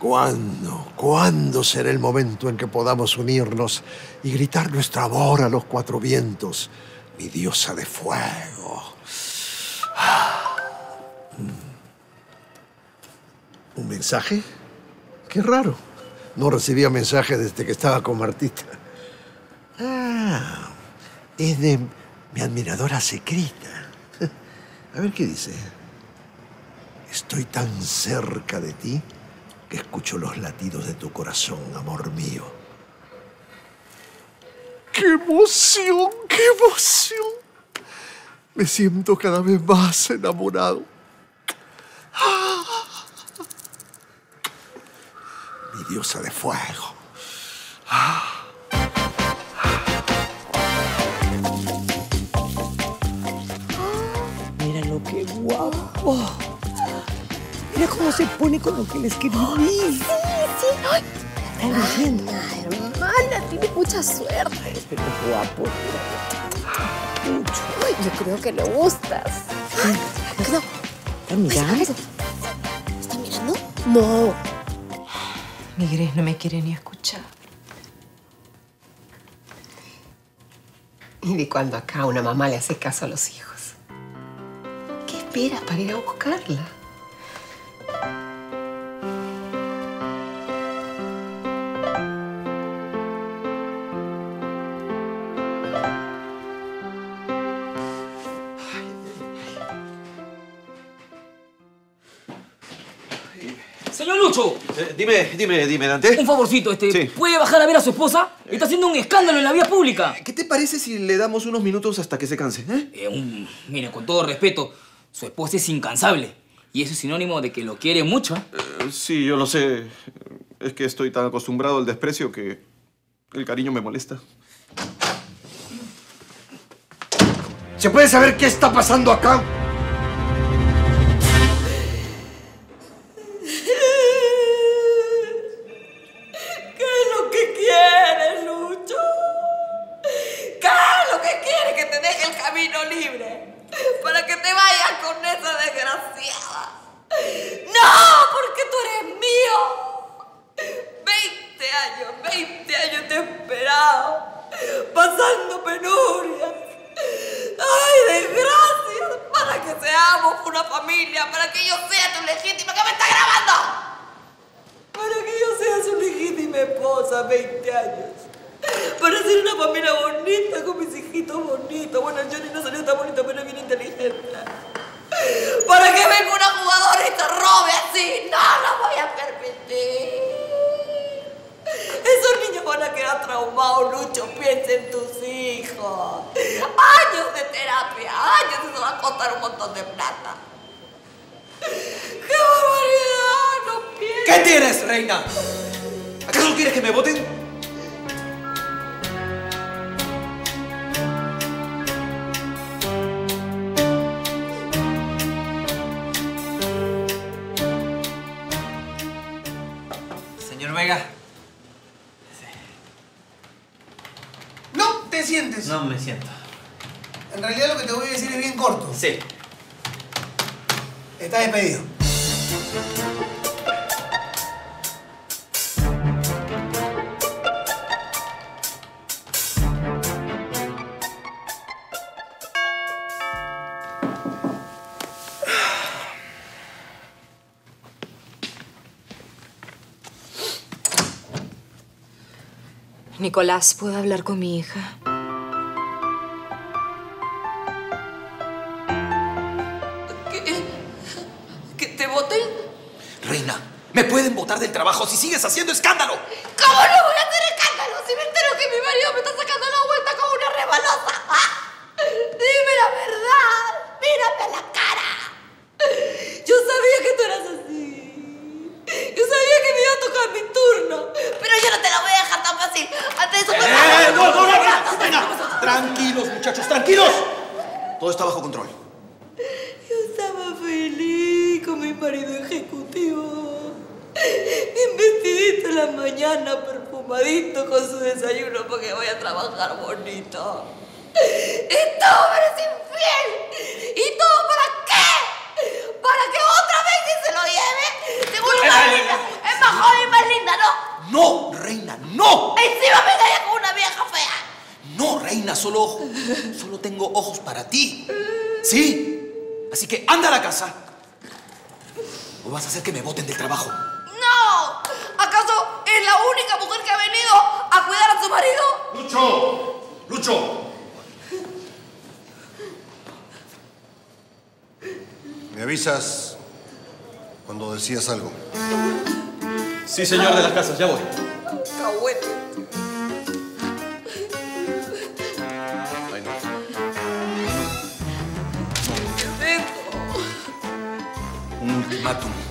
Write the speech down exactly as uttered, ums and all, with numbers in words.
¿Cuándo? ¿Cuándo será el momento en que podamos unirnos y gritar nuestro amor a los cuatro vientos? Mi diosa de fuego. ¿Un mensaje? Qué raro. No recibía mensajes desde que estaba con Martita. Ah, es de mi admiradora secreta. A ver qué dice. Estoy tan cerca de ti que escucho los latidos de tu corazón, amor mío. ¡Qué emoción! ¡Qué emoción! Me siento cada vez más enamorado. ¡Ah! Mi diosa de fuego. ¡Ah! Míralo, qué guapo. Mira cómo se pone con lo que le escribí. Sí, sí. Ay, está diciendo. Hermana, tiene mucha suerte. Pero es guapo, mira. Mucho. Ay, yo creo que le gustas. Sí. Cuidado. ¿Está mirando? ¿Está mirando? No. Mi Grace no me quiere ni escuchar. ¿Y de cuando acá una mamá le hace caso a los hijos? ¿Qué esperas para ir a buscarla? ¡Señor Lucho! Eh, dime, dime, dime, Dante. Un favorcito, este. Sí. ¿Puede bajar a ver a su esposa? Está haciendo un escándalo en la vía pública. ¿Qué te parece si le damos unos minutos hasta que se canse? ¿Eh? Eh, un, mire, con todo respeto, su esposa es incansable. Y eso es sinónimo de que lo quiere mucho. ¿eh? Eh, sí, yo lo sé. Es que estoy tan acostumbrado al desprecio que el cariño me molesta. ¿Se puede saber qué está pasando acá? Libre para que te vayas con esa desgraciada. ¡No! Porque tú eres mío. Veinte años, veinte años te he esperado, pasando penurias. ¡Ay, desgracias! Para que seamos una familia, para que yo sea tu legítima. ¿Qué me está grabando? Para que yo sea su legítima esposa, veinte años. Para ser una familia bonita, con mis hijitos bonitos. Bueno, el Johnny no salió tan bonito, pero es bien inteligente. Para que venga una jugadora y te robe así. No lo voy a permitir. Esos niños van a quedar traumados, Lucho. Piensa en tus hijos. Años de terapia, años. Eso va a costar un montón de plata. ¡Qué barbaridad! No pienses. ¿Qué tienes, reina? ¿Acaso quieres que me voten? Señor Vega. No te sientes. No me siento. En realidad lo que te voy a decir es bien corto. Sí. Estás despedido. Nicolás, ¿puedo hablar con mi hija? ¿Qué? ¿Que te voten? Reina, me pueden botar del trabajo si sigues haciendo escándalo. ¿Cómo no voy a hacer escándalo si me entero que mi marido me está sacando la vuelta como una rebalosa? ¡Ah! Dime la verdad, mírame a la cara. Yo sabía que tú eras así. Yo sabía que me iba a tocar mi turno, pero yo no te la voy a dejar tan fácil. Antes de eso... ¡Eh! ¡No, no, no! ¡Venga! Tranquilos, muchachos, tranquilos. Todo está bajo control. Yo estaba feliz con mi marido ejecutivo. Bien vestidito en la mañana, perfumadito con su desayuno porque voy a trabajar bonito. Y todo me eres infiel. ¿Y todo para qué? ¿Para que otra vez se lo lleve? Seguro que es más joven reina, solo, solo tengo ojos para ti. ¿Sí? Así que anda a la casa. ¿O vas a hacer que me boten del trabajo? ¡No! ¿Acaso es la única mujer que ha venido a cuidar a su marido? ¡Lucho! ¡Lucho! ¿Me avisas cuando decías algo? Sí, señor de las casas, ya voy. Cahuete. Ay, no. ¿Qué es esto? Un ultimátum.